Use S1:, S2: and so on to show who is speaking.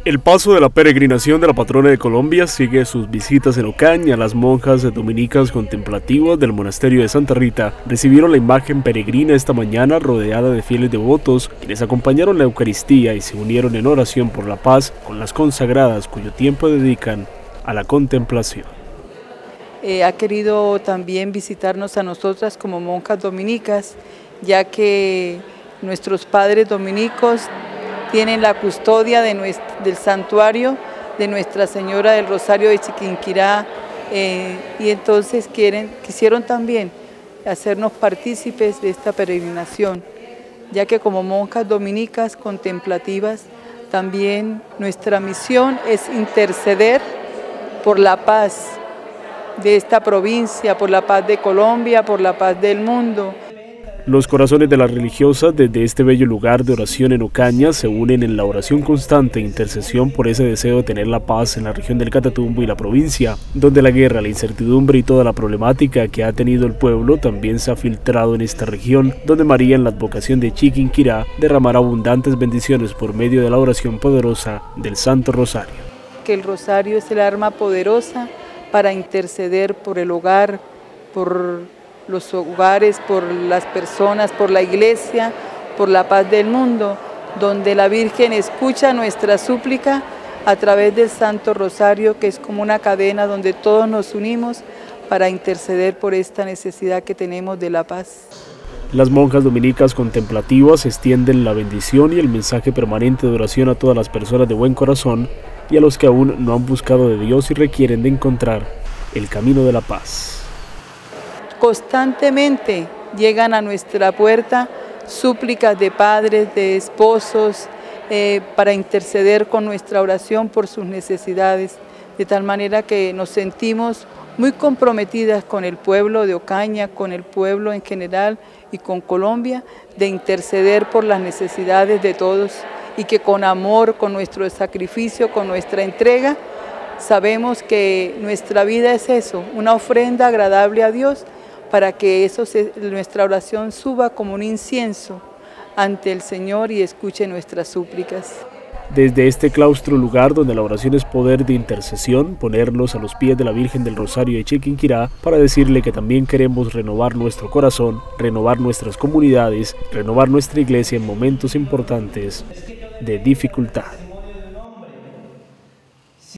S1: El paso de la peregrinación de la patrona de Colombia sigue sus visitas en Ocaña. Las monjas dominicas contemplativas del monasterio de Santa Rita recibieron la imagen peregrina esta mañana rodeada de fieles devotos, quienes acompañaron la Eucaristía y se unieron en oración por la paz con las consagradas cuyo tiempo dedican a la contemplación.
S2: Ha querido también visitarnos a nosotras como monjas dominicas, ya que nuestros padres dominicos tienen la custodia del santuario de Nuestra Señora del Rosario de Chiquinquirá, y entonces quisieron también hacernos partícipes de esta peregrinación, ya que como monjas dominicas contemplativas también nuestra misión es interceder por la paz de esta provincia, por la paz de Colombia, por la paz del mundo.
S1: Los corazones de las religiosas desde este bello lugar de oración en Ocaña se unen en la oración constante e intercesión por ese deseo de tener la paz en la región del Catatumbo y la provincia, donde la guerra, la incertidumbre y toda la problemática que ha tenido el pueblo también se ha filtrado en esta región, donde María, en la advocación de Chiquinquirá, derramará abundantes bendiciones por medio de la oración poderosa del Santo Rosario.
S2: Que el rosario es el arma poderosa para interceder por el hogar, por los hogares, por las personas, por la iglesia, por la paz del mundo, donde la Virgen escucha nuestra súplica a través del Santo Rosario, que es como una cadena donde todos nos unimos para interceder por esta necesidad que tenemos de la paz.
S1: Las monjas dominicas contemplativas extienden la bendición y el mensaje permanente de oración a todas las personas de buen corazón y a los que aún no han buscado de Dios y requieren de encontrar el camino de la paz.
S2: Constantemente llegan a nuestra puerta súplicas de padres, de esposos, para interceder con nuestra oración por sus necesidades, de tal manera que nos sentimos muy comprometidas con el pueblo de Ocaña, con el pueblo en general y con Colombia, de interceder por las necesidades de todos y que con amor, con nuestro sacrificio, con nuestra entrega, sabemos que nuestra vida es eso, una ofrenda agradable a Dios, para que nuestra oración suba como un incienso ante el Señor y escuche nuestras súplicas.
S1: Desde este claustro, lugar donde la oración es poder de intercesión, ponernos a los pies de la Virgen del Rosario de Chiquinquirá para decirle que también queremos renovar nuestro corazón, renovar nuestras comunidades, renovar nuestra iglesia en momentos importantes de dificultad.